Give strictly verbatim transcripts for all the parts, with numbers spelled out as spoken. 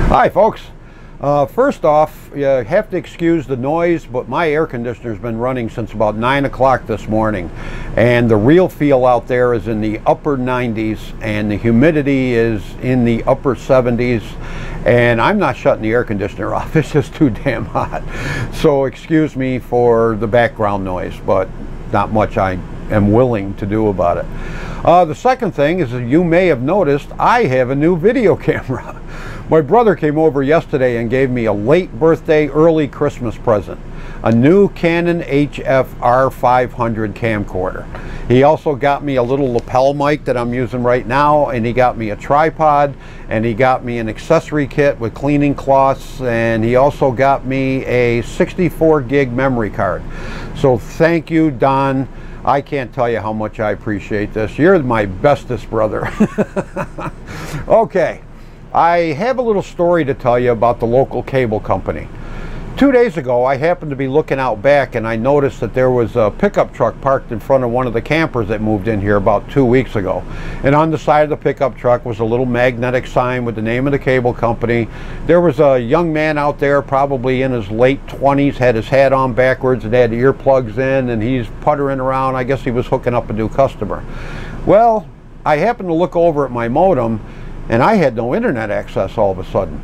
Hi folks. Uh, first off, you have to excuse the noise, but my air conditioner's been running since about nine o'clock this morning, and the real feel out there is in the upper nineties and the humidity is in the upper seventies, and I'm not shutting the air conditioner off. It's just too damn hot. So excuse me for the background noise, but not much I am willing to do about it. Uh, the second thing is that you may have noticed I have a new video camera. My brother came over yesterday and gave me a late birthday, early Christmas present. A new Canon H F R five hundred camcorder. He also got me a little lapel mic that I'm using right now, and he got me a tripod, and he got me an accessory kit with cleaning cloths, and he also got me a sixty-four gig memory card. So thank you, Don. I can't tell you how much I appreciate this. You're my bestest brother. Okay. I have a little story to tell you about the local cable company. Two days ago, I happened to be looking out back and I noticed that there was a pickup truck parked in front of one of the campers that moved in here about two weeks ago. And on the side of the pickup truck was a little magnetic sign with the name of the cable company. There was a young man out there, probably in his late twenties, had his hat on backwards and had earplugs in, and he's puttering around. I guess he was hooking up a new customer. Well, I happened to look over at my modem, and I had no internet access all of a sudden.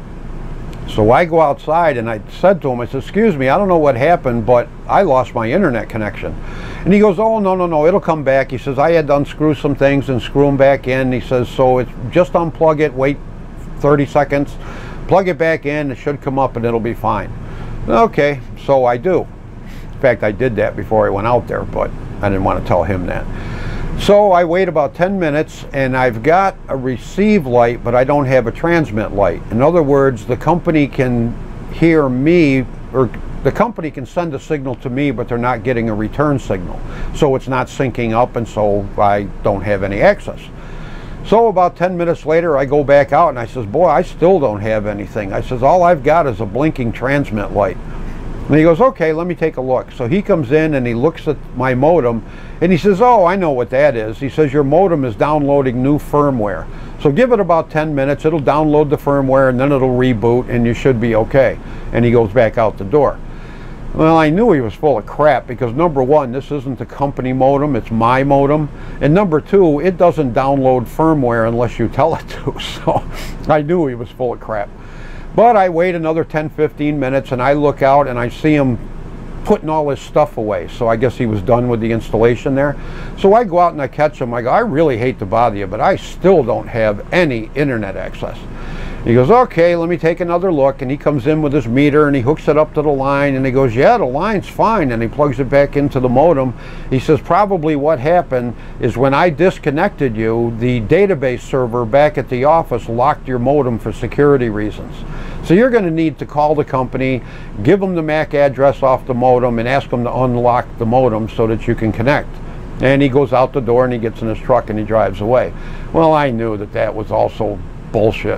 So I go outside and I said to him, I said, excuse me, I don't know what happened, but I lost my internet connection. And he goes, oh, no, no, no, it'll come back. He says, I had to unscrew some things and screw them back in. He says, so it's just unplug it, wait thirty seconds, plug it back in, it should come up and it'll be fine. Okay, so I do. In fact, I did that before I went out there, but I didn't want to tell him that. So I wait about ten minutes and I've got a receive light, but I don't have a transmit light. In other words, the company can hear me, or the company can send a signal to me, but they're not getting a return signal. So it's not syncing up, and so I don't have any access. So about ten minutes later, I go back out and I says, boy, I still don't have anything. I says, all I've got is a blinking transmit light. And he goes, okay, let me take a look. So he comes in and he looks at my modem and he says, oh, I know what that is. He says, your modem is downloading new firmware. So give it about ten minutes, it'll download the firmware and then it'll reboot and you should be okay. And he goes back out the door. Well, I knew he was full of crap because number one, this isn't the company modem, it's my modem. And number two, it doesn't download firmware unless you tell it to. So I knew he was full of crap. But I wait another ten fifteen minutes and I look out and I see him putting all his stuff away. So I guess he was done with the installation there. So I go out and I catch him. I go, I really hate to bother you, but I still don't have any internet access. He goes, okay, let me take another look. And he comes in with his meter and he hooks it up to the line and he goes, yeah, the line's fine. And he plugs it back into the modem. He says, probably what happened is when I disconnected you, the database server back at the office locked your modem for security reasons. So you're going to need to call the company, give them the M A C address off the modem and ask them to unlock the modem so that you can connect. And he goes out the door and he gets in his truck and he drives away. Well, I knew that that was also bullshit.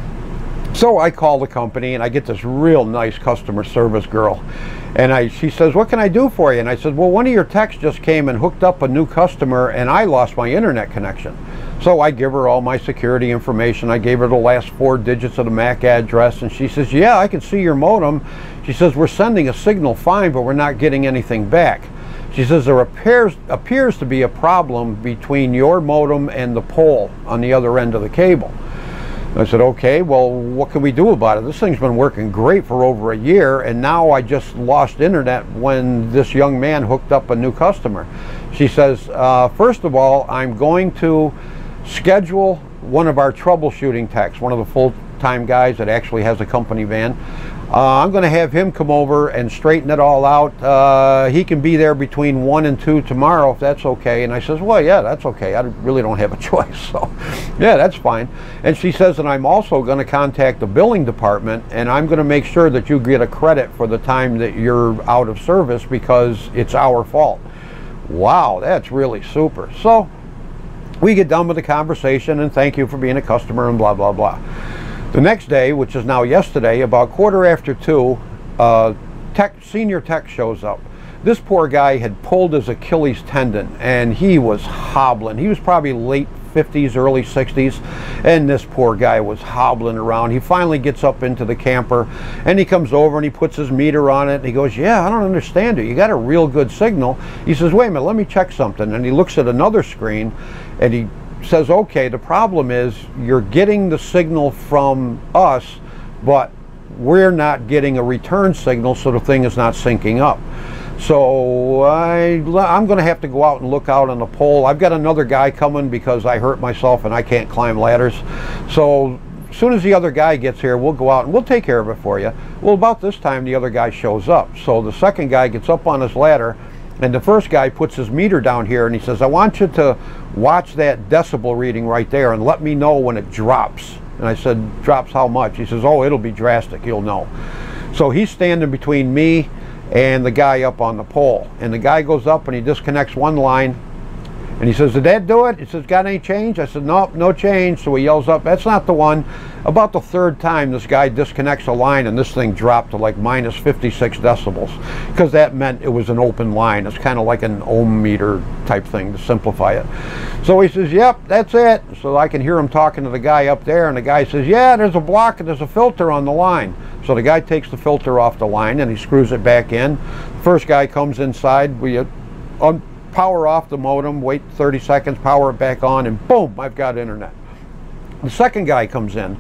So I call the company and I get this real nice customer service girl. And I, she says, what can I do for you? And I said, well, one of your techs just came and hooked up a new customer and I lost my internet connection. So I give her all my security information. I gave her the last four digits of the M A C address. And she says, yeah, I can see your modem. She says, we're sending a signal fine, but we're not getting anything back. She says, there appears, appears to be a problem between your modem and the pole on the other end of the cable. I said, okay, well, what can we do about it? This thing's been working great for over a year, and now I just lost internet when this young man hooked up a new customer. She says, uh, first of all, I'm going to schedule one of our troubleshooting techs, one of the full-time guys that actually has a company van. Uh, I'm going to have him come over and straighten it all out. Uh, he can be there between one and two tomorrow if that's okay. And I says, well, yeah, that's okay. I really don't have a choice. So, yeah, that's fine. And she says that I'm also going to contact the billing department and I'm going to make sure that you get a credit for the time that you're out of service because it's our fault. Wow, that's really super. So we get done with the conversation and thank you for being a customer and blah, blah, blah. The next day, which is now yesterday, about quarter after two, uh, tech, senior tech shows up. This poor guy had pulled his Achilles tendon and he was hobbling. He was probably late fifties, early sixties, and this poor guy was hobbling around. He finally gets up into the camper, and he comes over and he puts his meter on it, and he goes, yeah, I don't understand it. You got a real good signal. He says, wait a minute, let me check something. And he looks at another screen, and he says, okay, the problem is you're getting the signal from us, but we're not getting a return signal, so the thing is not syncing up. So I, I'm going to have to go out and look out on the pole. I've got another guy coming because I hurt myself and I can't climb ladders. So as soon as the other guy gets here, we'll go out and we'll take care of it for you. Well, about this time, the other guy shows up. So the second guy gets up on his ladder, and the first guy puts his meter down here, and he says, I want you to watch that decibel reading right there and let me know when it drops. And I said, drops how much? He says, oh, it'll be drastic, you'll know. So he's standing between me and the guy up on the pole. And the guy goes up and he disconnects one line, and he says, did that do it? He says, got any change? I said, nope, no change. So he yells up, that's not the one. About the third time, this guy disconnects a line, and this thing dropped to like minus fifty-six decibels, because that meant it was an open line. It's kind of like an ohm meter type thing, to simplify it. So he says, yep, that's it. So I can hear him talking to the guy up there, and the guy says, yeah, there's a block and there's a filter on the line. So the guy takes the filter off the line and he screws it back in. The first guy comes inside, we un power off the modem, wait thirty seconds, power it back on, and boom, I've got internet. The second guy comes in,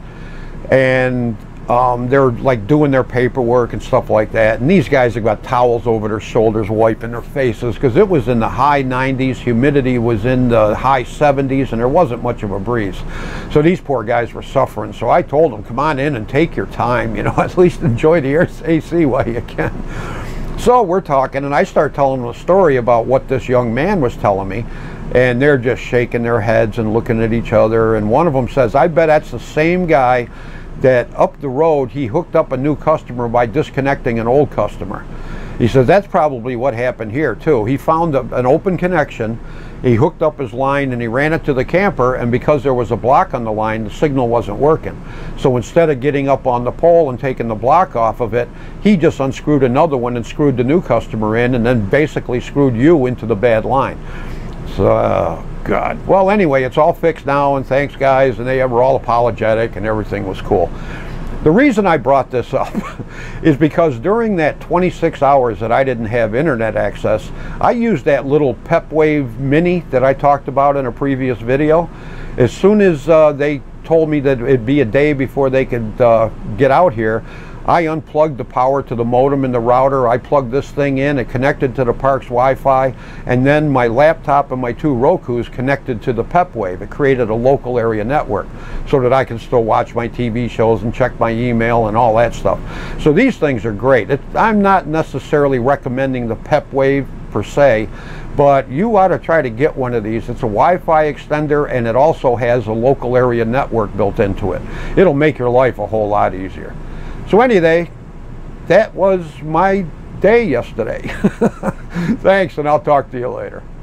and um, they're like doing their paperwork and stuff like that, and these guys have got towels over their shoulders wiping their faces, because it was in the high nineties, humidity was in the high seventies, and there wasn't much of a breeze. So these poor guys were suffering. So I told them, come on in and take your time, you know, at least enjoy the A C while you can. So we're talking, and I start telling them a story about what this young man was telling me, and they're just shaking their heads and looking at each other. And one of them says, I bet that's the same guy that up the road, he hooked up a new customer by disconnecting an old customer. He says, that's probably what happened here too. He found a, an open connection, he hooked up his line, and he ran it to the camper, and because there was a block on the line, the signal wasn't working. So instead of getting up on the pole and taking the block off of it, he just unscrewed another one and screwed the new customer in, and then basically screwed you into the bad line. So, uh, God. Well, anyway, it's all fixed now, and thanks, guys, and they were all apologetic, and everything was cool. The reason I brought this up is because during that twenty-six hours that I didn't have internet access, I used that little PepWave Mini that I talked about in a previous video. As soon as uh, they told me that it'd be a day before they could uh, get out here, I unplugged the power to the modem and the router. I plugged this thing in, it connected to the park's Wi-Fi, and then my laptop and my two Rokus connected to the PepWave. It created a local area network so that I can still watch my T V shows and check my email and all that stuff. So these things are great. It, I'm not necessarily recommending the PepWave per se, but you ought to try to get one of these. It's a Wi-Fi extender, and it also has a local area network built into it. It'll make your life a whole lot easier. So anyway, that was my day yesterday. Thanks, and I'll talk to you later.